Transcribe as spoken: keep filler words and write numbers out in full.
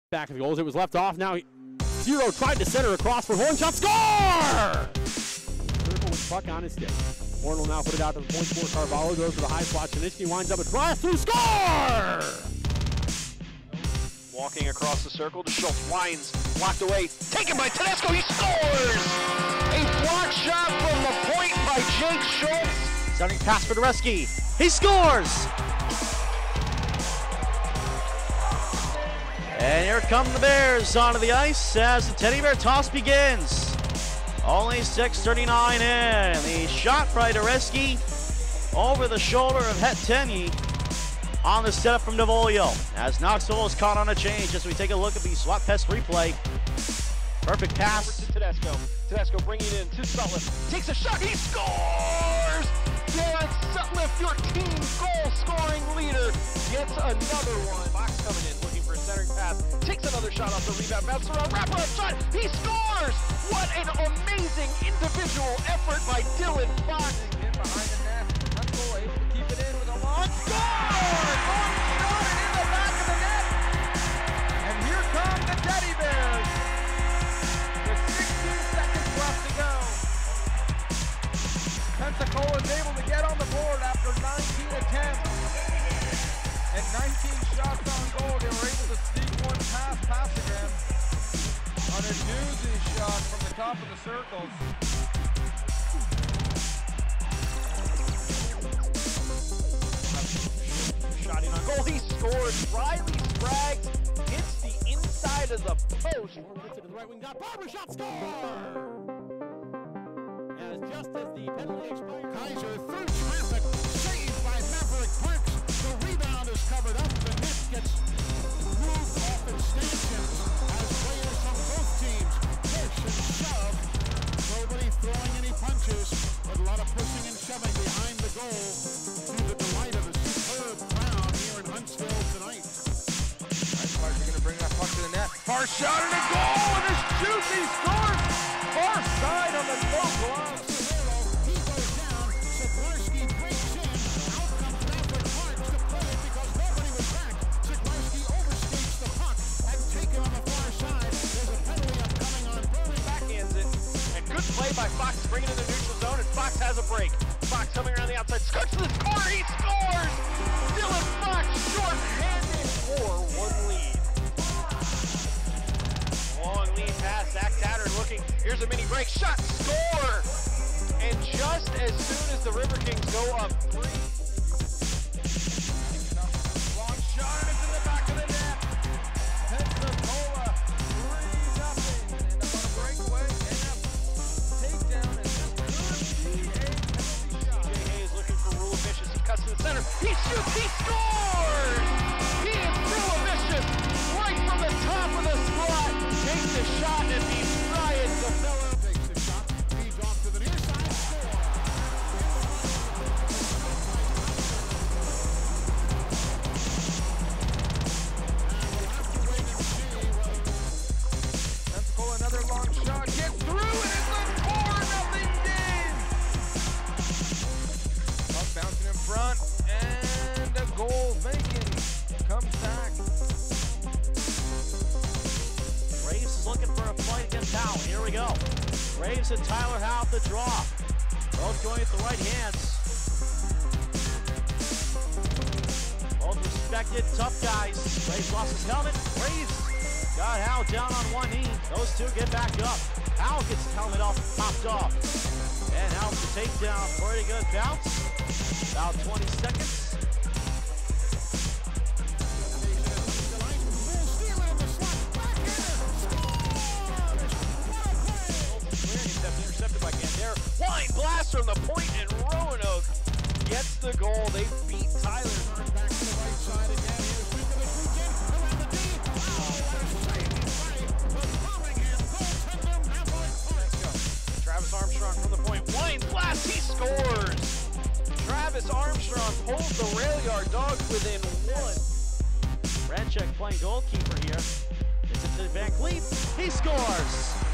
Back of the goals. It was left off. Now Zero tried to center across for Horn. Shot. Score! Circle with puck on his stick. Horn will now put it out to the point for Carvalho. Goes to the high slot. Chinichny winds up a try through. Score! Walking across the circle to Schultz. Winds. Blocked away. Taken by Tedesco. He scores! A block shot from the point by Jake Schultz. Sending pass for Dereski. He scores! And here come the Bears onto the ice as the Teddy Bear toss begins. Only six thirty-nine in. The shot by Dereski over the shoulder of Hettenyi on the setup from Devolio. As Knoxville is caught on a change as we take a look at the swap test replay. Perfect pass. Over to Tedesco. Tedesco bringing it in to Sutliff. Takes a shot. He scores! Derek Sutliff, your team goal-scoring leader, gets another one. Fox coming in, looking for a centering pass. Takes another shot off the rebound. Bounces around, wrap-up shot. He scores! What an amazing individual effort by Dylan Fox. In behind the net. Huntful able to keep it in with a long score! Long shot in the back of the net. And here come the Teddy Bears. With sixteen seconds left to go. Pensacola is able to get on the board after nineteen attempts. And nineteen shots on goal. They were able to sneak one past pass again on a doozy shot from the top of the circles. Shotting on goal. He scores. Riley Spraggs hits the inside of the post. To the right wing. Got Barbershop. Score! As just as the penalty expired. Kaiser through traffic, saved by Maverick Parks. The rebound is covered up. The net gets moved off its stanchions as players from both teams push and shove. Nobody throwing any punches, but a lot of pushing and shoving behind the goal to the delight of a superb crowd here in Huntsville tonight. Nice part, you're going to bring that puck to the net. Far shot and a goal, and this shoots, he scores! Far side on the no glove. He goes down, Siklarski breaks in, out comes Maverick Parks to play it because nobody was back. Siklarski overskates the puck and taken on the far side. There's a penalty upcoming on Brody. Backhands it. And good play by Fox, bringing it in the neutral zone, and Fox has a break. Fox coming around the outside, skirts to the score, he scores! Dylan Fox short-handed for one lead. Long lead pass, Zach Tatter looking, here's a mini break, shot, score! And just as soon as the River Kings go up three. Long shot, and it's in the back of the net. Pensacola, three nothing. And on a breakaway, and a takedown, and this could be a penalty shot. Jay Hayes looking for Rule Vicious, he cuts to the center, he shoots, he scores! He is Rule Vicious, right from the top of the slot, takes the shot and beats Ryan DeFello. Takes the shot, feeds off to the near side, score. Pensacola, another long shot, gets through, and it's a four nothing game. Puck bouncing in front, and a goal vacant. Comes back. Graves is looking for a fight against Howe. Here we go. Graves and Tyler Howe at the draw. Both going at the right hands. Both respected, tough guys. Graves lost his helmet. Graves got Howe down on one knee. Those two get back up. Howe gets his helmet off, popped off. And Howe's the takedown. Pretty good bounce. About twenty seconds. Intercepted by Gandera. Wine blast from the point, and Roanoke gets the goal. They beat Tyler. Back to the right side again. Here's Sweeper the Crucian around the D. Oh, what a save by the Birmingham goaltender, Maverick Parks. Travis Armstrong from the point. Wine blast, he scores. Travis Armstrong pulls the rail yard dogs within one. Ranchek playing goalkeeper here. It's it to Van Cleef. He scores.